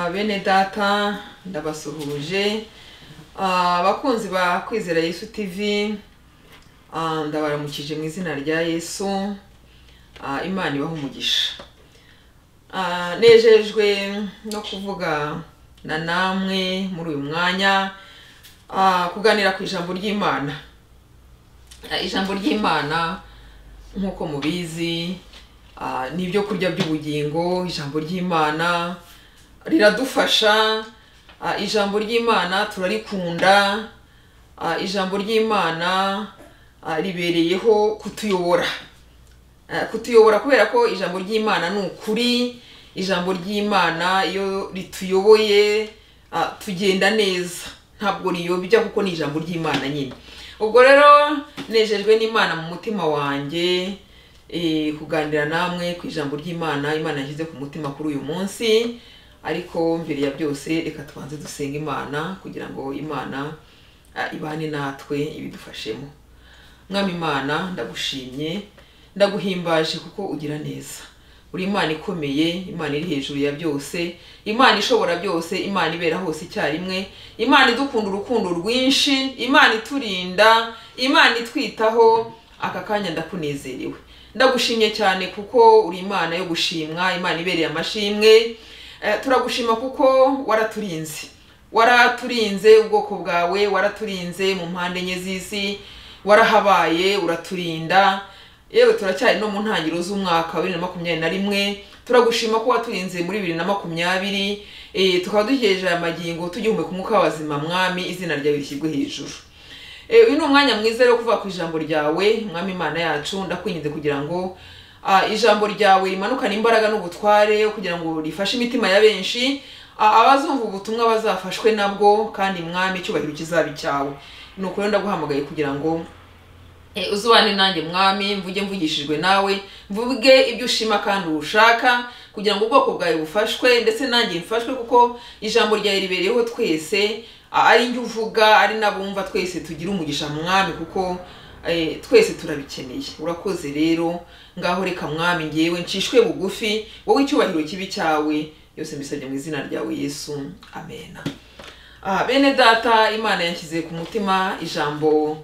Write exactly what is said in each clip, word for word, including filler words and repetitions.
bene data ndabasuhuje abakunzi ba Kwizera Yesu T V, ndabaramukije mu izina rya Yesu. Imana ibahe umugisha. Nejejwe no kuvuga na namwe muri uyu mwanya kuganira ku ijambo ry'Imana. Ijambo ry'Imana nkuko mubizi ni ibyo kurya by'ubugingo. Ijambo ry'Imana riradufasha, ijambo ry'Imana turarikunda, ijambo ry'Imana ribereyeho kutuyobora kutuyobora kubera ko ijambo ry'Imana ni ukuri. Ijambo ry'Imana iyo rituyoboye tugenda neza, ntabwo riyobya kuko ni ijambo ry'Imana nyine. Ubwo rero nejejwe n'Imana mu mutima wanjye kuganira namwe ku ijambo ry'Imana Imana yashyize ku mutima kuri uyu munsi. Ariko mbere ya byose reka tubanze dusenga Imana kugira ngo Imana ibane natwe ibidufashemo. Mwami Imana, ndagushimye ndaguhimbaje kuko ugira neza. Uri Imana ikomeye, Imana iri hejuru ya byose, Imana ishobora byose, Imana ibera hose icyarimwe, Imana idukunda urukundo rwinshi, Imana iturinda, Imana itwitaho. Aka kanya ndakunezerewe, ndagushimye cyane kuko uri Imana yo gushimwa, Imana ibereye amashimwe. Turagushima kuko waraturinze waraturinze ubwoko bwawe, waraturinze mu mpande enye z'isi, warahabaye uraturinda. Yewe turacyari no mu ntangiriro z'umwaka wa bibiri na makumyabiri na rimwe. Turagushima ko waturinze muri bibiri na makumyabiri, tukaba duhejeje amagingo tugihumeka umwuka w'abazima. Mwami, izina ryawe rishyirwe hejuru. Uyu ni umwanya mwiza rero kuvuga ku ijambo ryawe. Mwami Imana yacu, ndakwinginze kugira ngo ijambo ryawe rimanukane imbaraga n'ubutware kugira ngo rifashe imitima ya benshi, abazumva ubutumwa bazafashwe nabwo, kandi Mwami icyubahiro kizabe cyawe. Nuko rero ndaguhamagaye kugira ngo uzubane nanjye Mwami, mvuge mvugishijwe nawe, mvuge ibyo ushima kandi ushaka, kugira ngo ubwoko bwawe bufashwe ndetse nanjye mfashwe, kuko ijambo ryawe ribereyeho twese, ari njye uvuga ari nabumva twese tugira umugisha Mwami, kuko twese turabikeneye. Urakoze rero, ngaho reka Mwami ngewe ncishwe bugufi, wowe icyubahiro kibi cyawe. Yose mbisabye mu izina ryawe Yesu, amen. Ah bene data, Imana yanshyize ku mutima ijambo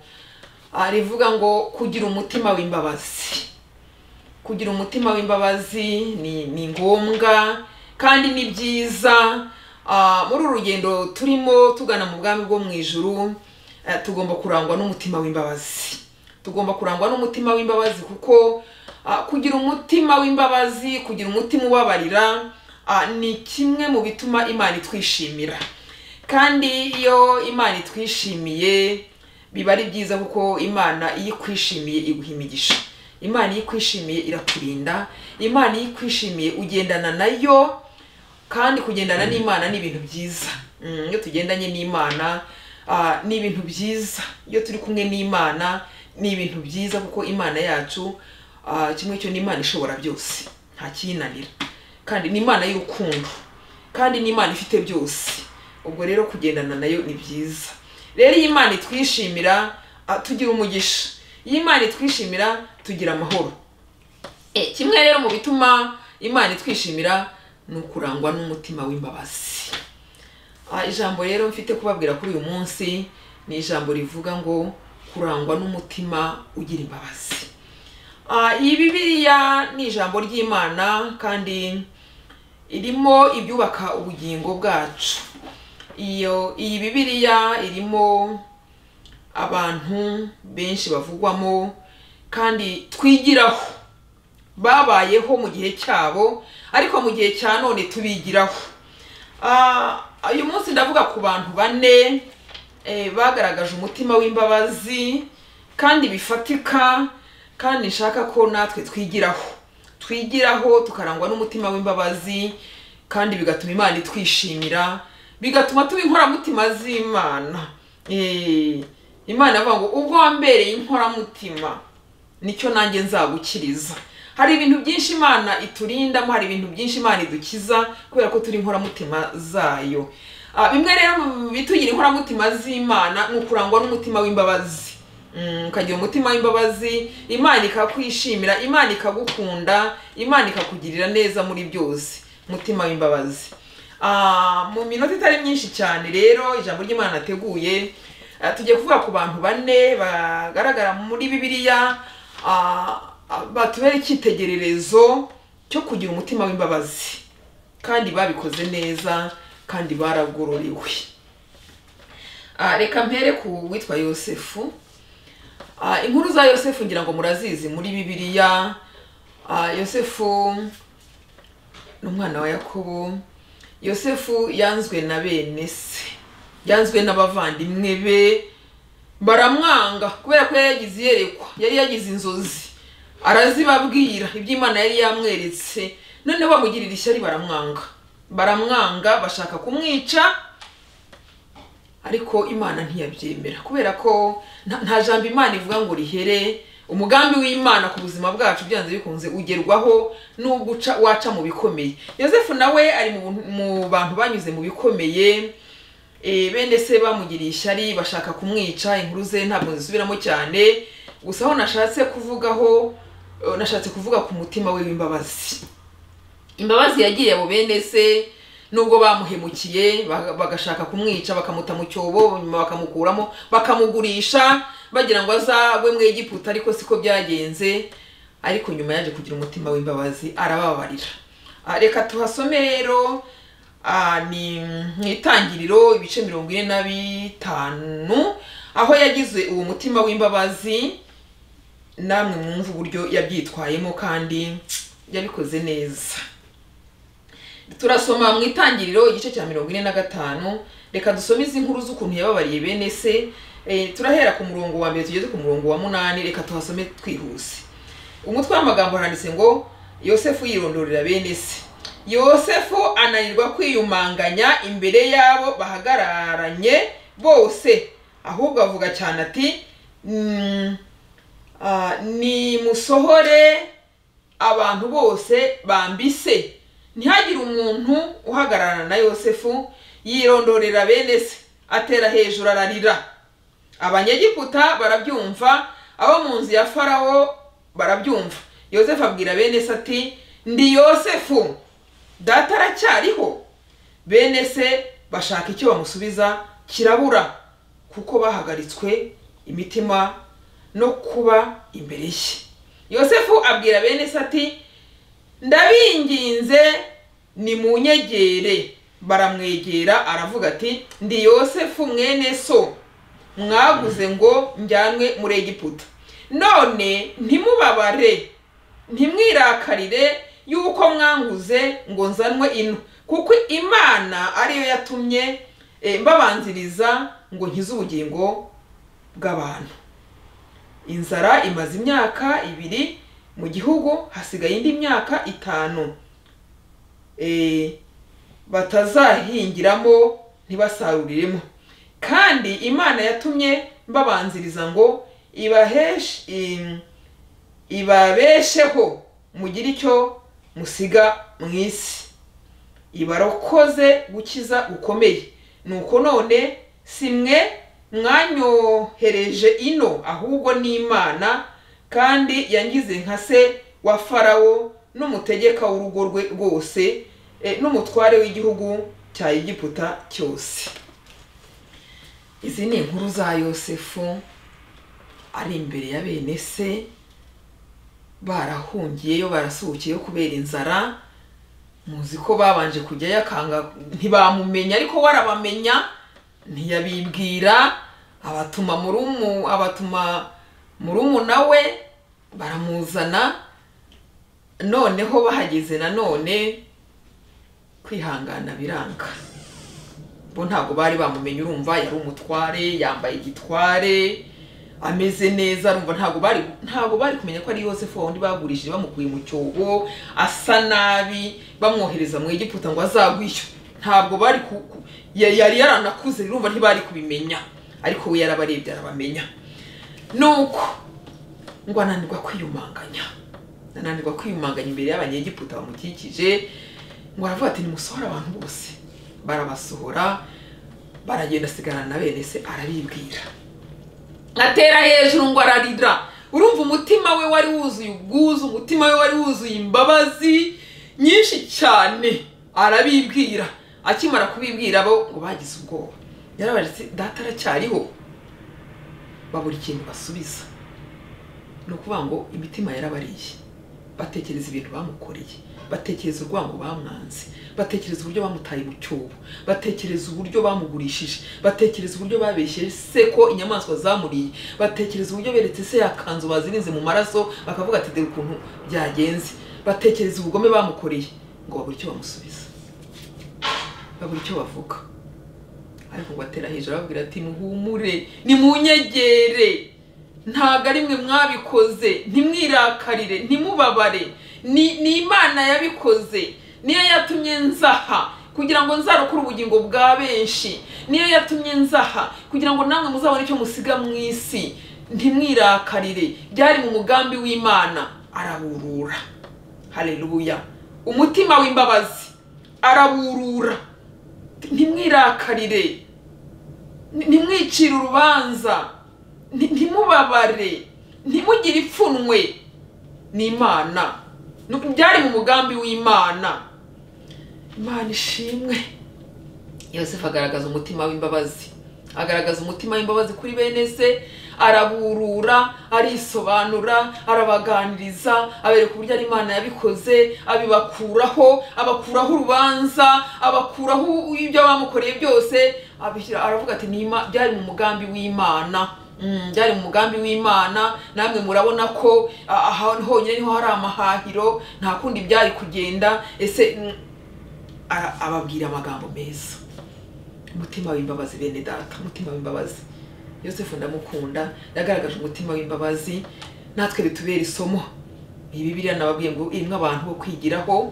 rivuga ngo kugira umutima w'imbabazi. Kugira umutima w'imbabazi ni ni ngombwa kandi ni byiza. Muri uru rugendo turimo tugana mu bwami bwo mu ijuru, tugomba kurangwa n'umutima w'imbabazi. Tugomba kurangwa n'umutima w'imbabazi kuko kugira umutima w'imbabazi, kugira umutima ubabarira ni kimwe mu bituma Imana itwishimira. Kandi iyo Imana itwishimiye biba ari byiza, kuko Imana iyo ikwishimiye iguha imigisha. Imana iyo ikwishimiye irakurinda. Imana iyo ikwishimiye ugendana nayo, kandi kugendana n'Imana ni ibintu byiza. Iyo tugendanye n'Imana ni ibintu byiza. Iyo turi kumwe n'Imana ni ibintu byiza, kuko Imana yacu kimwe cyo ni Imana ishobora byose, nta kiyinanira, kandi ni Imana y'urukundo, kandi ni Imana ifite byose. Ubwo rero kugendana nayo ni byiza. Rero iyi Imana itwishimira tugira umugisha. Iyi Imana itwishimira tugira amahoro. Eh kimwe rero mu bituma Imana itwishimira ni ukurangwa n'umutima w'imbabazi. Ijambo rero mfite kubabwira kuri uyu munsi ni ijambo rivuga ngo kurangwa n'umutima ugira imbabazi. Iyi Bibiliya ni ijambo ry'Imana kandi irimo ibyubaka ubugingo bwacu. Iyo iyi Bibiliya irimo abantu benshi bavugwamo kandi twigiraho, babayeho mu gihe cyabo, ariko mu gihe cya none tubigiraho. Uyu munsi ndavuga ku bantu bane bagaragaje umutima w'imbabazi kandi bifatika, kandi nshaka ko natwe twigiraho twigiraho tukarangwa n'umutima w'imbabazi, kandi bigatuma Imana itwishimira, bigatuma tuba inkoramutima z'Imana. Eh Imana avuga ngo ubwo wambereye inkoramutima nicyo nanjye nzagukiriza. Hari ibintu byinshi Imana iturindamo, hari ibintu byinshi Imana idukiza kubera ko turi inkoramutima zayo. Bimwe rero bitugira inkoramutima z'Imana ni ukurangwa n'umutima w'imbabazi. Ukagira umutima w'imbabazi, Imana ikakwishimira, Imana ikagukunda, Imana ikakugirira neza muri byose. Umutima w'imbabazi. Ah, mu minota itari myinshi cyane rero ijambo ry'Imana nateguye tugiye kuvuga ku bantu bane bagaragara muri Bibiliya batubera icyitegererezo cyo kugira umutima w'imbabazi kandi babikoze neza kandi baragororewe. Reka mpere ku witwa Yosefu. Inkuru za Yosefu ngira ngo murazizi muri Bibiliya. Yosefu ni umwana wa Yakobo. Yosefu yanzwe na bene se, yanzwe n'abavandimwe be, baramwanga kubera ko yagize yerekwa, yari yagize inzozi arazibabwira iby'Imana yari yamweretse, none bamugirira ishyari baramwanga baramwanga bashaka kumwica, ariko Imana ntiyabyemera kubera ko nta jambo Imana ivuga ngo rihere. Umugambi w'Imana ku buzima bwacu byanze bikunze ugerwaho nubwo waca mu bikomeye. Yosefu nawe ari mu bantu banyuze mu bikomeye, e bene se bamugiriye ishyari bashaka kumwica. Inkuru ze ntabwo zisubiramo cyane, gusa aho nashatse kuvugaho nashatse kuvuga ku mutima we w'imbabazi. Imbabazi yagiye abo bene se nubwo bamuhemukiye bagashaka kumwica, bakamuta mu cyobo, nyuma bakamukuramo bakamugurisha bagira ngo azagwe mu Egiputa, ariko siko byagenze. Ariko nyuma yaje kugira umutima w'imbabazi, arababarira. Reka tuhasome rero ni mwitangiriro ibice mirongo ine na bitanu aho yagize uwo mutima w'imbabazi. Namwe mwumva uburyo yabyitwayemo kandi yabikoze neza. Turasoma mwitangiriro igice cya mirongo ine na gatanu. Reka dusome izi nkuru z'ukuntu yababariye bene se. E, turahera ku murongo wa mbere tugeze ku murongo wa munani. Reka tuhasome twihuse. Umutwe w'amagambo handitse ngo Yosefu yirondorera bene se. Yosefu ananirwa kwiyumanganya imbere yabo bahagararanye bose, ahubwo avuga cyane ati mm, uh, ni musohore abantu bose bambise. Ntihagire umuntu uhagararana na Yosefu. Yirondorera bene se, atera hejuru ararira. Abanyegiputa barabyumva, abo mu nzu ya Farawo barabyumva. Yosefu abwira bene se ati ndi Yosefu, data aracyariho? Bene se bashaka icyo bamusubiza kirabura, kuko bahagaritswe imitima no kuba imbere ye. Yosefu abwira bene se ati ndabinginze ni munyegere. Baramwegera, aravuga ati ndi Yosefu mwene so, mwaguze ngo njyanwe muri Egiputa. None ntimubabare ntimwirakarire yuko mwanguze ngo nzanwe ino, kuko Imana ariyo yatumye e, mbabanziriza ngo nkize ubugingo bw'abantu. Inzara imaze imyaka ibiri mu gihugu, hasigaye indi myaka itanu e, batazahingiramo ntibasaruriremo. Kandi Imana yatumye mbabanziriza ngo ibaheshe ibabesheho mugire icyo musiga mu isi, ibarokoze gukiza gukomeye. Nuko none simwe mwanyohereje ino, ahubwo ni Imana, kandi yangize nka se wa Farawo n'umutegeka w'urugo rwe rwose, e, n'umutware w'igihugu cya Egiputa cyose. Izi ni inkuru za Yosefu ari imbere ya bene se, barahungiyeyo barasuhukiyeyo kubera inzara. Muzi ko babanje kujya yakanga, ntibamumenya, ariko warabamenya ntiyabibwira. Abatuma murumu abatuma murumu nawe baramuzana. Noneho bahageze na none kwihangana biranga, bo ntago bari bamumenye. Urumva yari umutware, yambaye igitware, ameze neza. Urumva ntago bari ntago bari kumenya ko ari Yosefu wundi bagurishije bamukuye mu cyobo asa nabi, bamwohereza mu Egiputa ngo azagwisho. Ntabwo bari yari yaranakuze, urumva ntibari kubimenya, ariko we yarabarebye arabamenya. Nuko ngo ananirwa kwiyumanganya, ananirwa kwiyumanganya imbere y'Abanyegiputa bamukikije. Ngo aravuga ati nimusohora abantu bose. Barabasohora, baragenda asigara na bene se, arabibwira, atera hejuru ngo ararira. Urumva umutima we wari wuzuye ubwuzu, umutima we wari wuzuye imbabazi nyinshi cyane. Arabibwira akimara kubibwira bo ngo bagize ubwoba. Yarabaje ati data aracyariho, babura ikintu basubiza. No kuvuga ngo imitima yarabariye, batekereza ibintu bamukoreye, batekereza urwango bamwanze, batekereza uburyo bamutaye mu cyobo, batekereza uburyo bamugurishije, batekereza uburyo babeshye se ko inyamaswa zamuriye, batekereza uburyo beretse se yakanzu bazirinze mu maraso bakavuga ati dore ukuntu byagenze, batekereza ubugome bamukoreye, ngo babura icyo bamusubiza, babura icyo bavuga. Ariko ngo atera hejuru ababwira ati muhumure, ni munyegere, ntago ari mwe mwabikoze, ntimwirakarire, ntimubabare, ni ni Imana yabikoze, niyo yatumye nzaha kugira ngo nzarokore ubugingo bwa benshi, niyo yatumye nzaha kugira ngo namwe muzabone icyo musiga mu isi, ntimwirakarire, byari mu mugambi w'Imana. Araburura. Haleluya. Umutima w'imbabazi araburura, ntimwirakarire, ntimwicire urubanza, ntimubabare, ntimugire ipfunwe, ni Imana, byari mu mugambi w'Imana. Imana ishimwe. Yosefu agaragaza umutima w'imbabazi, agaragaza umutima w'imbabazi kuri bene se, araburura, arisobanura, arabaganiriza, abereka uburyo ari Imana yabikoze, abibakuraho, abakuraho urubanza, abakuraho ibyo bamukoreye byose, abishyira aravuga ati ni byari mu mugambi w'Imana. Mm, byari mu mugambi w'Imana. Namwe murabona ko aha honyine niho hari amahahiro, nta kundi byari kugenda. Ese ababwira amagambo meza. Umutima w'imbabazi bene data, umutima w'imbabazi. Yosefu ndamukunda, yagaragaje umutima w'imbabazi, natwe bitubera isomo. Iyi Bibiliya nababwiye ngo imwe abantu bo kwigiraho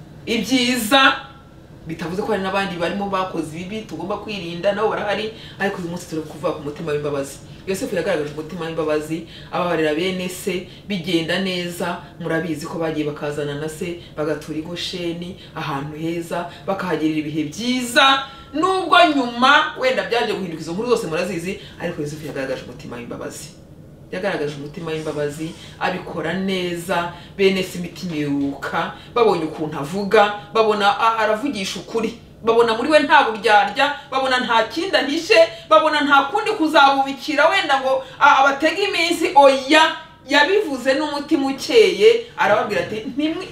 ibyiza, bitavuze ko hari n'abandi barimo bakoze bibi tugomba kwirinda, nabo barahari, ariko uyu munsi turi kuvuga ku mutima w'imbabazi. Yosefu yagaragaje umutima w'imbabazi, ababarira bene se bigenda neza. Murabizi ko bagiye bakazana na se bagatura i Gosheni, ahantu heza, bakahagirira ibihe byiza. Nubwo nyuma wenda byaje guhinduka, izo nkuru zose murazizi, ariko Yosefu yagaragaje umutima w'imbabazi, yagaragaje umutima w'imbabazi, abikora neza. Bene se imitima iruka, babonye ukuntu avuga, babona aravugisha ukuri, babona muri we nta buryarya, babona nta kindi ahishe, babona nta kundi kuzabubikira wenda ngo abatega iminsi. Oya, yabivuze n'umutima ukeye, arababwira ati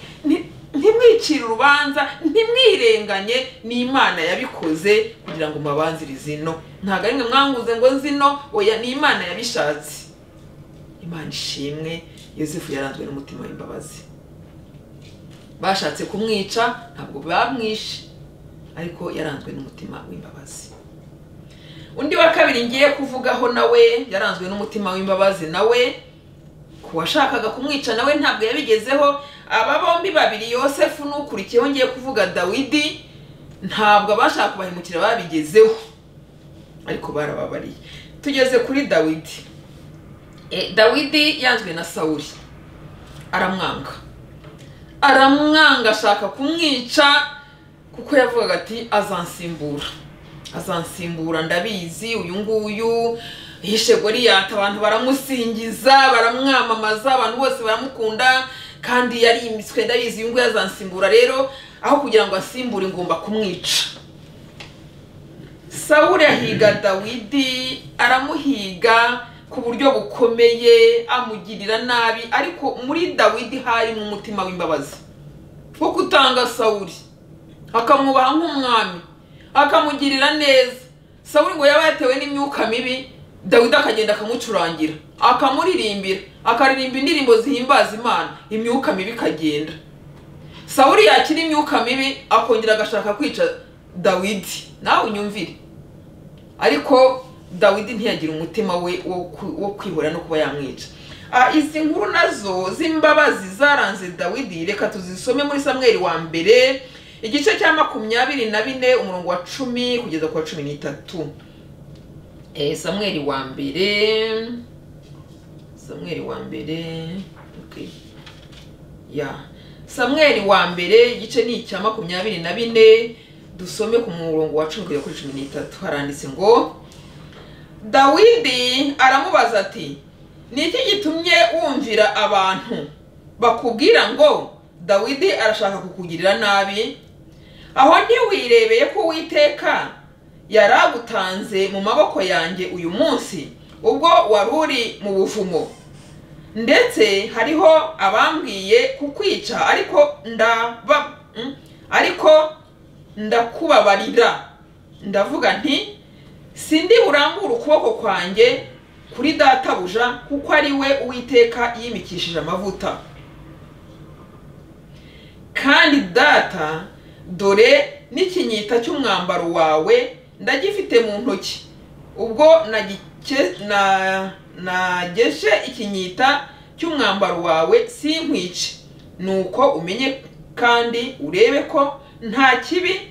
ntimwicire urubanza, ntimwirenganye, ni Imana yabikoze kugira ngo mubanzirize ino, ntago ari mwe mwanguze ngo nzino, oya ni Imana yabishatse. Imana ishimwe. Yosefu yaranzwe n'umutima w'imbabazi. Bashatse kumwica, ntabwo bamwishe, ariko yaranzwe n'umutima w'imbabazi. Undi wa kabiri ngiye kuvugaho nawe yaranzwe n'umutima w'imbabazi, nawe kuwashakaga kumwica nawe ntabwo yabigezeho. Aba bombi babiri, Yosefu n'ukurikiyeho ngiye kuvuga Dawidi, ntabwo abashaka kubahimukira babigezeho, ariko barababariye. Tugeze kuri Dawidi. E, Dawidi yanzwe na Sawuli, aramwanga, aramwanga, ashaka kumwica, kuko yavugaga ati azansimbura, azansimbura ndabizi, uyu nguyu yishe Goliyati, abantu baramusingiza, baramwamamaza, abantu bose baramukunda, kandi yari imiswe, ndabizi uyu nguyu azansimbura, rero aho kugira ngo asimbure ngomba kumwica. Sawuli ahiga Dawidi, aramuhiga ku buryo bukomeye, amugirira nabi, ariko muri Dawidi hari mu mutima w'imbabazi wo kutanga Sawuli, akamwubaha nk'umwami, akamugirira neza. Sawuli ngo yaba yatewe n'imyuka mibi, Dawidi akagenda akamucurangira, akamuririmbira, akaririmba indirimbo zihimbaza Imana, imyuka mibi ikagenda. Sawuli yakira imyuka mibi, akongera agashaka kwica Dawidi. Nawe unyumvire. Ariko Dawidi ntiyagira umutima we wo kwihora no kuba yamwica. Ah, izi nkuru nazo z'imbabazi zaranze Dawidi, reka tuzisome muri Samweli wa mbere, igice cya makumyabiri na bine umurongo wa cumi kugeza ku wa cumi n'itatu. Eh, Samweli wa mbere, Samweli wa mbere, okay. Ya, Samweli wa mbere, igice ni icya makumyabiri na bine, dusome ku murongo wa cumi kugeza kuri cumi n'itatu. Haranditse ngo Dawidi aramubaza ati, niki gitumye wumvira abantu bakubwira ngo Dawidi arashaka kukugirira nabi? aho ntiwirebeye ko Uwiteka yaragutanze mu maboko yanjye uyu munsi ubwo wari uri mu buvumo, ndetse hariho abambwiye kukwica, ariko ndaba ariko ndakubabarira, ndavuga nti sindi burambura ukuboko kwanjye kuri databuja, kuko ari we Uwiteka yimikishije amavuta. Kandi data, dore n'ikinyita cy'umwambaro wawe ndagifite mu ntoki, ubwo na nageshe ikinyita cy'umwambaro wawe sinkwice, nuko umenye kandi urebe ko nta kibi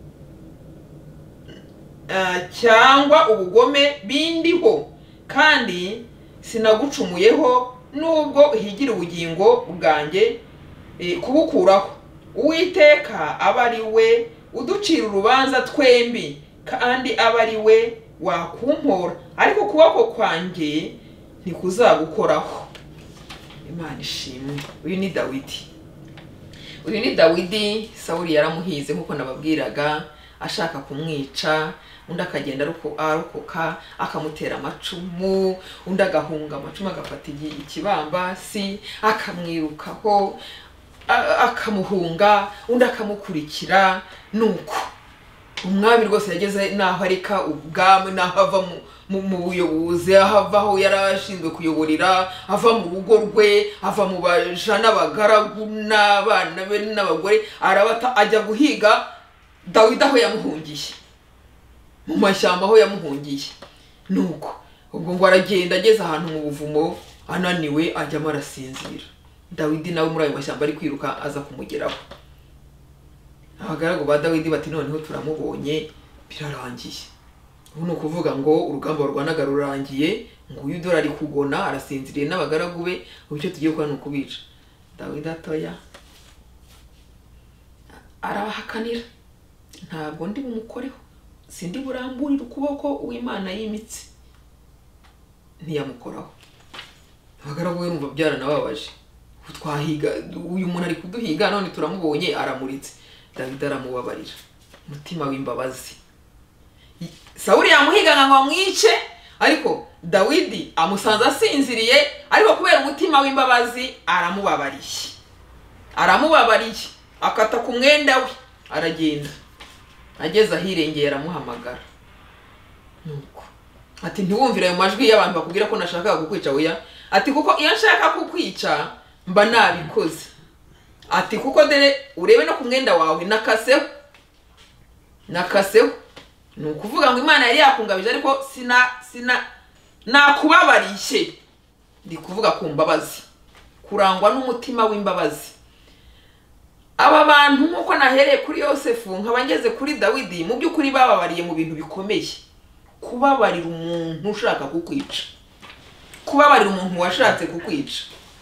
uh, cyangwa ubugome bindiho, kandi sinagucumuyeho nubwo uhigira ubugingo bwanjye e, kubukuraho. Uwiteka aba ari we uducira urubanza twembi, kandi aba ari we wakumpora, ariko ukuboko kwanjye ntikuzagukoraho. Imana ishimwe. Uyu ni Dawidi. Uyu ni Dawidi. Sawuli yaramuhize nkuko nababwiraga, ashaka kumwica, undi akagenda arokoka akamutera amacumu, undi agahunga amacumu agafata ikibambasi akamwirukaho akamuhunga, undi akamukurikira. Nuko umwami rwose yageze naho arika ubwami, naho ava mu buyobozi, ahava aho yarashinzwe kuyoborera, ava mu rugo rwe, ava mu baja n'abagaragu n'abana be n'abagore, arabata ajya guhiga Dawidi aho yamuhungiye, mu mashyamba aho yamuhungiye. Nuko ubwo ngo aragenda ageze ahantu mu buvumo ananiwe, ajyamo arasinzira. Dawidi nawe muri ayo mashyamba ari kwiruka aza kumugeraho. Abagaragu ba Dawidi bati noneho turamubonye, birarangiye. Ubu ni ukuvuga ngo urugamba rwanaga rurangiye, ngo uyu dore ari kugona arasinziriye n'abagaragu be, uburyo tugiye gukora ni ukubica. Dawidi atoya arabahakanira, ntabwo ndi bumukoreho, sindi buramburira ukuboko Uwimana yimitse. Ntiyamukoraho. Abagaragu be numva byaranababaje, twahiga uyu muntu ari kuduhiga none turamubonye aramuritse. Dawidi aramubabarira, mutima w'imbabazi. Sawuli yamuhiga ngo amwice, ariko Dawidi amusanze asinziriye, ariko kubera umutima w'imbabazi aramubabariye. Aramubabariye, akata ku mwenda we, aragenda. Ageze ahirengeye aramuhamagara. Nuko ati ntiwumvira ayo majwi y'abantu bakubwira ko nashaka kukwica oya. Ati kuko iyo nshaka kukwica mba nabikoze. Ati kuko dere urebe no ku mwenda wawe nakaseho. Nakaseho. Ni ukuvuga ngo Imana yari yakungabije, ariko sina sina nakubabariye. Ndi kuvuga ku mbabazi, kurangwa n'umutima w'imbabazi. Aba bantu nkuko nahereye kuri Yosefu nkabangeze kuri Dawidi, mu by'ukuri bababariye mu bintu bikomeye. Kubabarira umuntu ushaka kukwica, kubabarira umuntu washatse kukwica.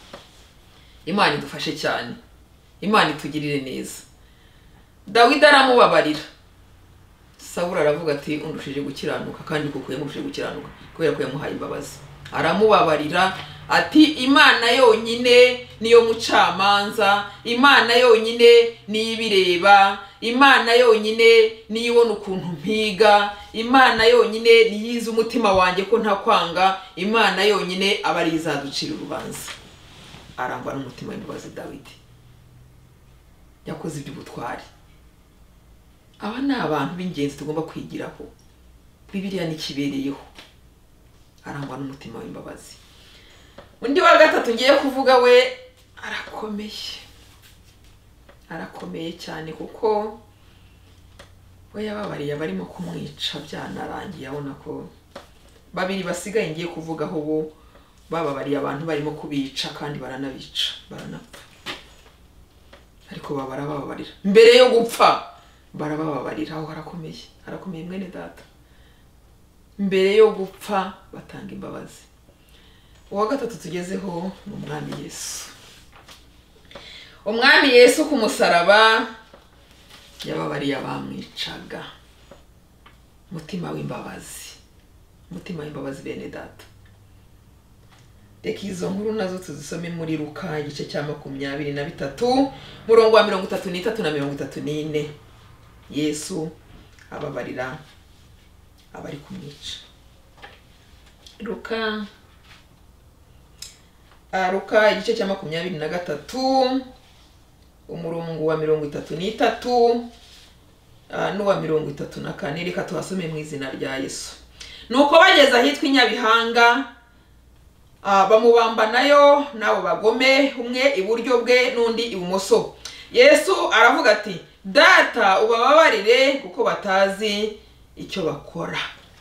Imana idufashe cyane, Imana itugirire neza. Dawidi aramubabarira. Sawuli aravuga ati undushije gukiranuka, kandi kuko yamurushije gukiranuka kubera ko yamuhaye imbabazi. Aramubabarira ati Imana yonyine niyo mucamanza, Imana yonyine niyo ibireba, Imana yonyine niyo ibona ukuntu mpiga, Imana yonyine niyiza umutima wanjye ko ntakwanga, Imana yonyine aba ari izaducira urubanza. Arangwa n'umutima w'imbabazi Dawidi. Yakoze iby'ubutwari. Aba ni abantu b'ingenzi tugomba kwigiraho. Bibiliya nikibereyeho. Arangwa n'umutima w'imbabazi. Undi wa gatatu ngiye kuvuga we arakomeye. Arakomeye cyane kuko we yababariye barimo kumwica byanarangiye, abona ko babiri basigaye ngiye kuvugaho bo bababariye abantu barimo kubica kandi baranabica, baranapfa. Ariko babara bababarira mbere yo gupfa, barabababarira. Aho harakomeye, harakomeye mwene data. Mbere yo gupfa batanga imbabazi. Uwa gatatu tugezeho mu Mwami Yesu. Umwami Yesu ku musaraba yababariye abamwicaga. Mutima w'imbabazi, mutima w'imbabazi bene data. Reka izo nkuru nazo tuzisome muri Luka igice cya makumyabiri na bitatu murongo wa mirongo itatu n'itatu na mirongo itatu n'ine. Yesu ababarira abari kumwica. Luka uh, Luka igice cya makumyabiri na gatatu umurongo wa mirongo itatu n'itatu uh, n'uwa mirongo itatu na kane. Reka tuhasome mu izina rya Yesu. Nuko bageza ahitwa Inyabihanga, uh, bamubamba nayo nabo bagome, umwe iburyo bwe n'undi ibumoso. Yesu aravuga ati, Data ubababarire kuko batazi icyo bakora.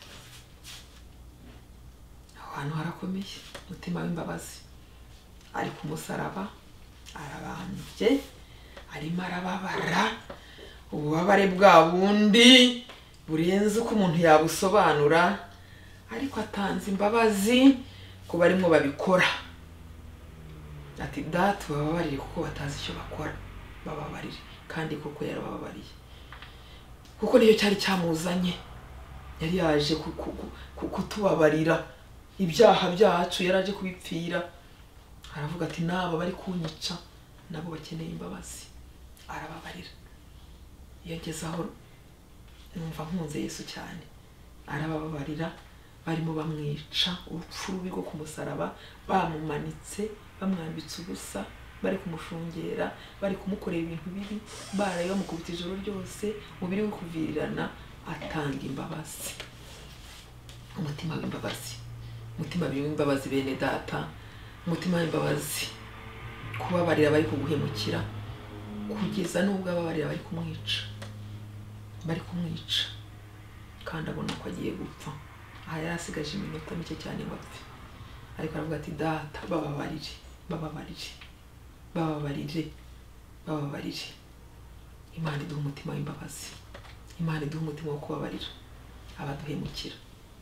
Ahantu harakomeye, umutima w'imbabazi. Ari ku musaraba, arabambye, arimo arababara, ububabare bwa bundi burenze uko umuntu yabusobanura, ariko atanze imbabazi ku barimo babikora. Ati, Data ubababarire kuko batazi icyo bakora. Bababarire. Kandi kuko yarababariye, kuko niyo cyari cyamuzanye. Yari yaje kutubabarira ibyaha byacu, yaraje kubipfira. Aravuga ati, nabo bari kunyica nabo bakeneye imbabazi. Arababarira. Yageze aho numva nkunze Yesu cyane. Arababarira, barimo bamwica urupfu rubi rwo ku musaraba, bamumanitse, bamwambitse ubusa, bari kumushungera, bari kumukorera ibintu bibi, baraye bamukubita ijoro ryose, umubiri we kuvirirana. Atanga imbabazi. Umutima w'imbabazi, umutima w'imbabazi bene Data, umutima w'imbabazi. Kubabarira bari kuguhemukira, kugeza n'ubwo ababarira bari kumwica, bari kumwica kandi abona ko agiye gupfa. Aha yarasigaje iminota mike cyane ngo apfe, ariko aravuga ati, Data bababarire, bababarire, bababarire, bababarire. Imana iduha umutima w'imbabazi, Imana iduha umutima wo kubabarira abaduhemukira.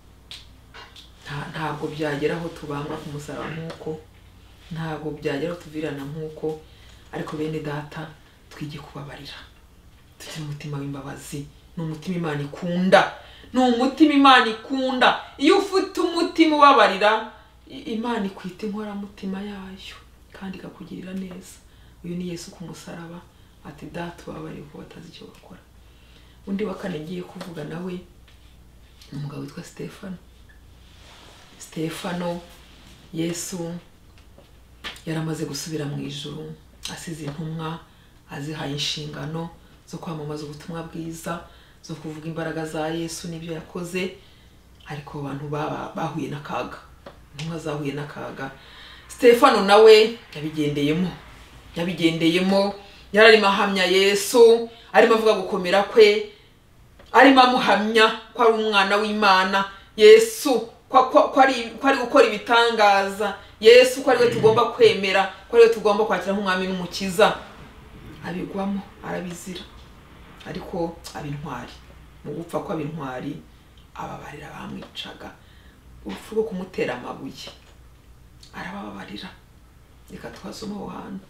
Ntabwo byagera aho tubambwa ku musaraba nk'uko, ntabwo byagera aho tuvirana nk'uko, ariko bene Data twige kubabarira, tugire umutima w'imbabazi. Ni umutima Imana ikunda, ni umutima Imana ikunda. Iyo ufite umutima ubabarira, Imana ikwita inkoramutima yayo kandi ikakugirira neza. Uyu ni Yesu ku musaraba. Ati, Data ubabarire kuko batazi icyo bakora. Undi wa kane ngiye kuvuga nawe ni umugabo witwa Stefano. Stefano, Yesu yaramaze gusubira mu ijuru, asize intumwa, azihaye inshingano zo kwamamaza ubutumwa bwiza, zo kuvuga imbaraga za Yesu n'ibyo yakoze. Ariko abantu bahuye n'akaga, intumwa zahuye n'akaga. Stefano nawe yabigendeyemo, yabigendeyemo yararimo ahamya Yesu, arimo avuga gukomera kwe, arimo amuhamya ko ari umwana w'Imana. Yesu ko ari gukora ibitangaza, Yesu ko ari we tugomba kwemera, ko ari we tugomba kwakira nk'umwami n'umukiza. Abigwamo, arabizira, ariko abintwari. Mu gupfa ko abintwari, ababarira bamwicaga, urupfu rwo kumutera amabuye arababarira. Reka twasoma aho hantu.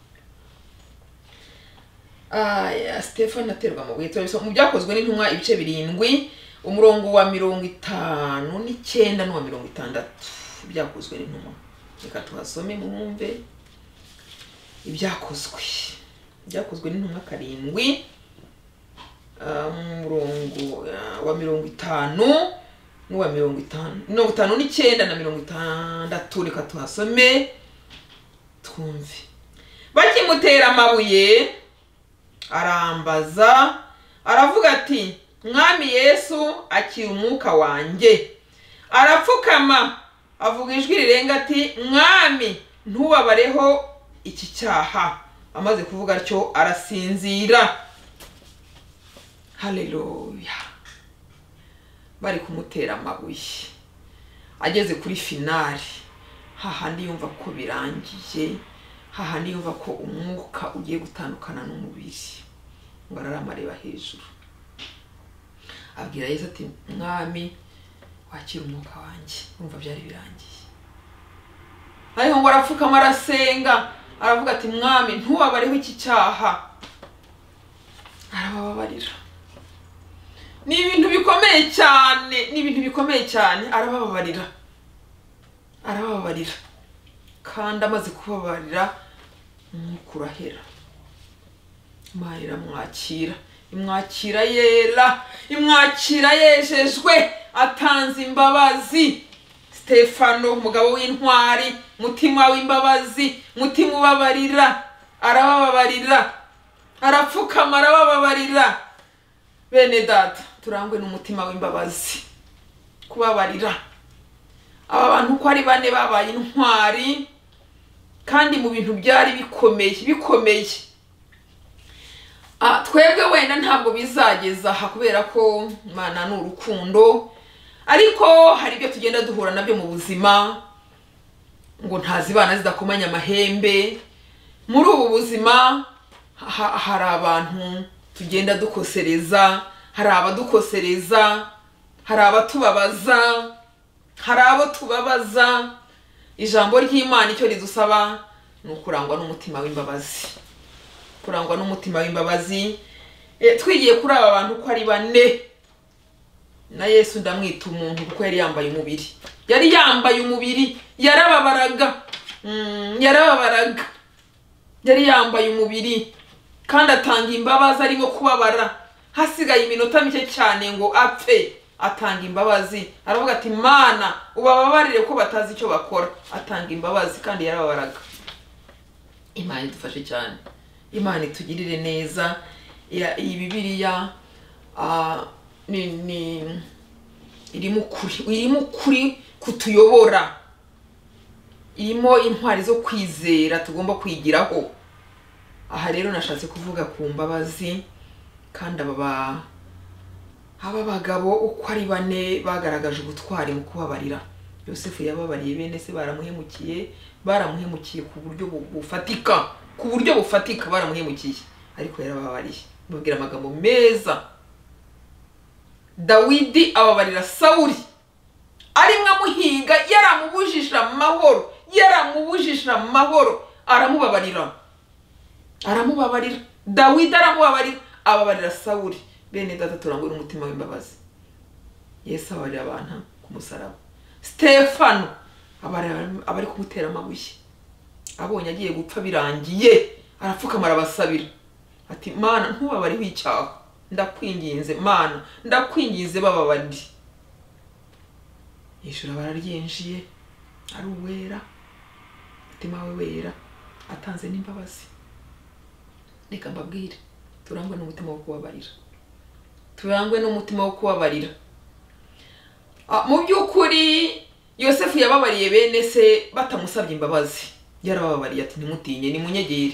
Ah, Stefano aterwa amabuye. Mu byakozwe n'intumwa ibice birindwi, umurongo wa mirongo itanu n'icyenda n'uwa mirongo itandatu. Ibyakozwe n'intumwa. Reka tuhasome mwumve ibyakozwe. Ibyakozwe n'intumwa karindwi, umurongo wa mirongo itanu n'uwa mirongo itanu, mirongo itanu n'icyenda na mirongo itandatu. Reka tuhasome twumve. Bakimutera amabuye, arambaza aravuga ati, Mwami Yesu akira umwuka wanjye. Arapfukama avuga ijwi rirenga ati, Mwami ntubabareho iki cyaha. Amaze kuvuga atyo arasinzira. Haleluya. Bari kumutera amabuye, ageze kuri finali, hahandi yumva ko birangiye, hahandi yumva ko umwuka ugiye gutandukana n'umubiri, ngo aramareba hejuru. Abwira Yesu ati, Mwami wakira umwuka wanjye. Umva byari birangiye, ariko ngo arapfukama arasenga, aravuga ati, Mwami ntubabareho iki cyaha. Arababarira. Ni ibintu bikomeye cyane, ni ibintu bikomeye cyane. Arababarira, arababarira, kandi amaze kubabarira umwuka urahera. Imana iramwakira. imwakira yera, imwakira yejejwe, atanze imbabazi. Stefano umugabo w'intwari, mutima w'imbabazi, mutima ubabarira, arababarira, arapfukama arababarira. Bene data, turangwe n'umutima w'imbabazi, kubabarira. Aba bantu ko ari bane babaye intwari kandi mu bintu byari bikomeye bikomeye. Ah, twebwe wenda ntabwo bizageza aha kubera ko Imana ni urukundo, ariko hari ibyo tugenda duhura nabyo mu buzima ngo ntazibana zidakomanya amahembe. Muri ubu buzima ha, hari abantu tugenda dukosereza, hari abadukosereza, hari abatubabaza, hari abo tubabaza. Ijambo ry'Imana icyo ridusaba ni ukurangwa n'umutima w'imbabazi, kurangwa n'umutima w'imbabazi. E, twigiye kuri aba bantu ko ari bane, na Yesu ndamwita umuntu kuko yari yambaye umubiri, yari yambaye umubiri, yarababaraga, mm, yarababaraga, yari yambaye umubiri kandi atanga imbabazi arimo kubabara. Hasigaye iminota mike cyane ngo apfe, atanga imbabazi, aravuga ati Mana ubababarire ko batazi icyo bakora. Atanga imbabazi kandi yarababaraga. Imana idufashe cyane, Imana itugirire neza. Iyi Bibiliya uh, ni ni irimo kuri irimo kuri kutuyobora, irimo intwari zo kwizera tugomba kwigiraho. Aha rero nashatse kuvuga ku mbabazi, kandi aba aba bagabo uko ari bane bagaragaje ubutwari mu kubabarira. Yosefu yababariye bene se, baramuhemukiye, baramuhemukiye ku buryo bufatika, ku buryo bufatika baramuhemukiye, ariko yarababariye, mubwira amagambo meza. Dawidi ababarira Sawuli, arimwe amuhiga, yaramubujije amahoro, yaramubujije amahoro, aramubabarira, aramubabarira. Dawidi aramubabarira, ababarira Sawuli. Bene data, turangwe n'umutima w'imbabazi. Yesu ababarira abantu ku musaraba. Stefano abari kumutera amabuye, abonye agiye gupfa birangiye, arapfukama arabasabira ati Mana ntubabariho icyaha, ndakwinginze Mana, ndakwinginze bababarire. Yeshura bararyinjiye, ari uwera, umutima we wera, atanze n'imbabazi. Reka mbabwire, turangwe n'umutima wo kubabarira, turangwe n'umutima wo kubabarira. Mu by'ukuri Yosefu yababariye bene se batamusabye imbabazi, yarababariye ati ntimutinye nimunyegere.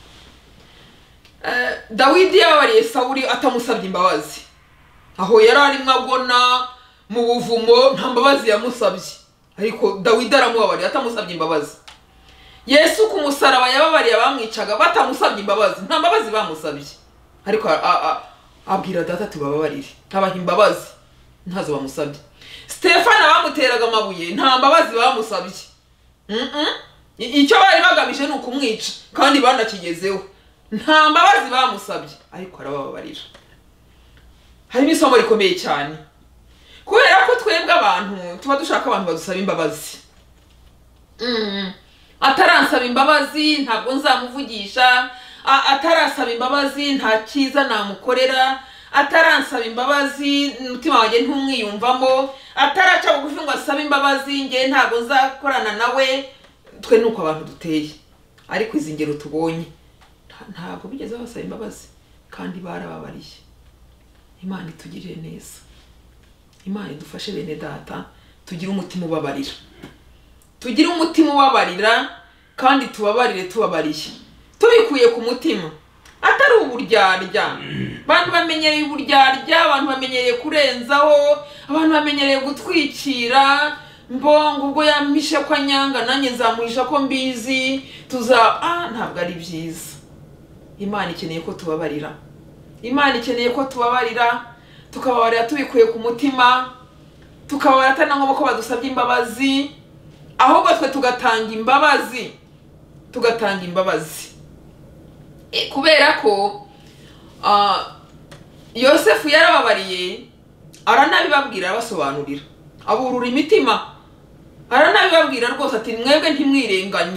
Uh, Dawidi yababariye Sawuli atamusabye imbabazi, aho yari arimo agona mu buvumo, nta mbabazi yamusabye, ariko Dawidi aramubabariye atamusabye imbabazi. Yesu ku musaraba yababariye abamwicaga batamusabye imbabazi, nta mbabazi bamusabye, ariko abwira data tubababarire, abaha imbabazi ntazo bamusabye. Stefano bamuteraga amabuye, nta mbabazi bamusabye. Mhm. Icyo bari bagamije ni ukumwica kandi banakigezeho, nta mbabazi bamusabye, ariko arababarira. Harimo isomo rikomeye cyane, kubera ko twebwe abantu tuba dushaka abantu badusaba imbabazi. Mhm. Ataransaba imbabazi ntabwo nzamuvugisha, atarasaba imbabazi nta cyiza namukorera, ataransaba imbabazi umutima wanjye ntumwiyumvamo, ataraca bugufi ngo asabe imbabazi nge ntabwo nzakorana nawe. Twe nuko abantu duteye, ariko izi ngero tubonye ntabwo bigeze basaba imbabazi kandi barababariye. Imana itugirire neza, Imana idufashe bene data, tugire umutima ubabarira, tugire umutima ubabarira kandi tubabarire tubabariye, tubikuye ku mutima, atari uburyarya. Abantu bamenyereye uburyarya, abantu bamenyereye kurenzaho, abantu bamenyereye gutwikira, mbongo ubwo yampishe kwa nyanga nanjye nzamuhisha ko mbizi tuza. Ah, ntabwo ari byiza. Imana ikeneye ko tubabarira, Imana ikeneye ko tubabarira, tukababarira tubikuye ku mutima, tukababarira atari ngombwa ko badusabye imbabazi, ahubwo twe tugatanga imbabazi, tugatanga imbabazi. E, kubera ko uh, Yosefu yarababariye, aranabibabwira, arabasobanurira, aburura imitima, aranabibabwira rwose ati mwebwe ntimwirenganye,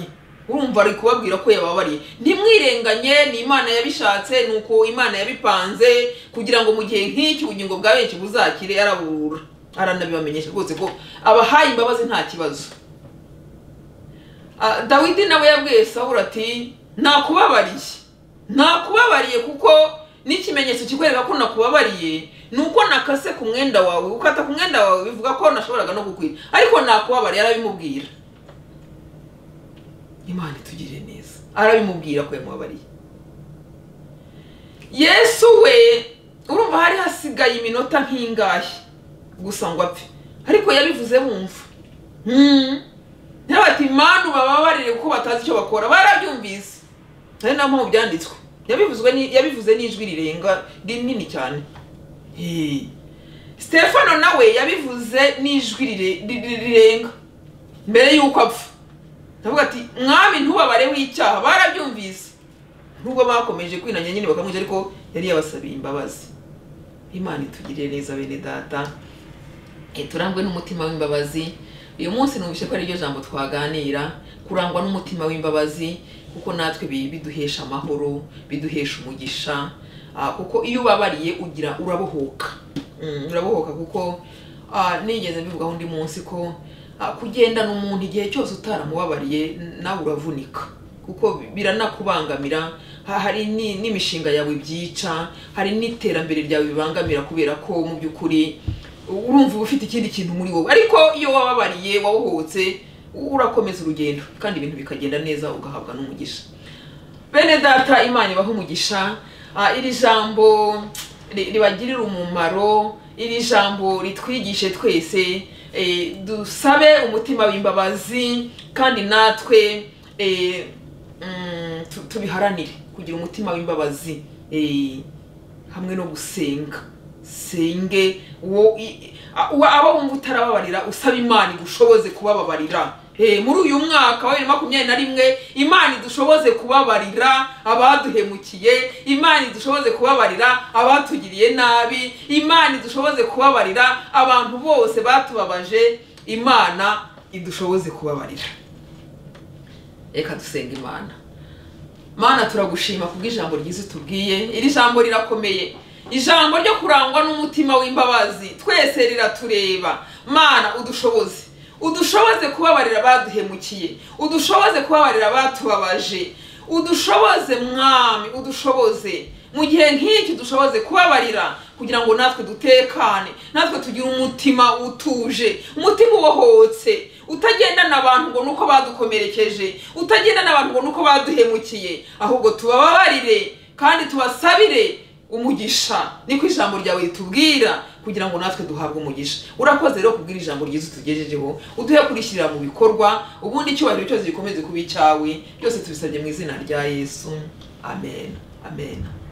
urumva ari kubabwira ko yababariye. Ntimwirenganye, ni Imana yabishatse, nuko Imana yabipanze kugira ngo mu gihe nk'iki ubugingo bwa benshi buzakire. Araburura, aranabibamenyesha rwose ko abahaye imbabazi nta kibazo. Dawidi nawe yabwiye Sawuli ati nakubabariye, nakubabariye kuko n'ikimenyetso kikwereka ko nakubabariye nuko nakase ku mwenda wawe. Ukata ku mwenda wawe bivuga ko nashoboraga no kukwira, ariko nakubabariye. Arabimubwira. Imana itugirire neza, arabimubwira ko yamubabariye. Yesu we urumva hari hasigaye iminota nk'ingahe gusa ngo apfe, ariko yabivuze bumva. Hmm. Ntibati Imana bababarire kuko batazi icyo bakora. Barabyumvise. Ari naho mu byanditswe. Yabivuzwe ni yabivuze n'ijwi rirenga rinini cyane. Eh. Stefano nawe yabivuze n'ijwi rirenga mbere yuko apfa. Ndavuga ati mwami ntubabare w'icyaha. Barabyumvise. Nubwo bakomeje kwinanya nyine bakamuje, ariko yari yabasabiye imbabazi. Imana itugirire neza bene data. E turangwe n'umutima w'imbabazi. Uyu munsi numvise ko ari ryo jambo twaganira, kurangwa n'umutima w'imbabazi, kuko natwe biduhesha amahoro, biduhesha umugisha. Kuko iyo ubabariye ugira urabohoka. Mm, urabohoka kuko nigeze mbivuga undi munsi ko kugendana umuntu igihe cyose utaramubabariye nawe uravunika, kuko biranakubangamira. Hari n'imishinga yawe byica, hari n'iterambere ryawe bibangamira, kubera ko mu by'ukuri urumva ufite ikindi kintu muri wowe. Ariko iyo wababariye, wawohotse, urakomeza urugendo kandi ibintu bikagenda neza, ugahabwa n'umugisha. Bene data, Imana ibaho umugisha. Iri jambo ribagirira umumaro, iri jambo ritwigishe twese. Dusabe umutima w'imbabazi, kandi natwe tubiharanire kugira umutima w'imbabazi, hamwe no gusenga. Senge uwo abo wumva utarababarira, usaba Imana igushoboze kubababarira. Eh muri uyu mwaka wa bibiri na makumyabiri na rimwe Imana idushoboze kubabarira abaduhemukiye, Imana idushoboze kubabarira abatugiriye nabi, Imana idushoboze kubabarira abantu bose batubabaje, Imana idushoboze kubabarira. Eka dusenga Imana. Mana turagushima kubw'ijambo ryiza tubwiye. Iri jambo rirakomeye, ijambo ryo kurangwa n'umutima w'imbabazi. Twese riratureba. Mana udushoboze, udushoboze kubabarira abaduhemukiye, udushoboze kubabarira abatubabaje, udushoboze mwami, udushoboze mu gihe nk'iki, dushoboze kubabarira kugira ngo natwe dutekane, natwe tugire umutima utuje, umutima ubohotse, utagendana abantu ngo nuko badukomerekeje, utagendana abantu ngo nuko baduhemukiye, ahubwo tubabarire kandi tubasabire umugisha. Niko ijambo ryawe ritubwira, kugira ngo natwe duhabwe umugisha. Urakoze rero kubwira ijambo ryiza tugejejeho, uduhe kurishyira mu bikorwa, ubundi icyubahiro cyose gikomeze kuba icyawe. Byose tubisabye mu izina rya Yesu, amen, amen.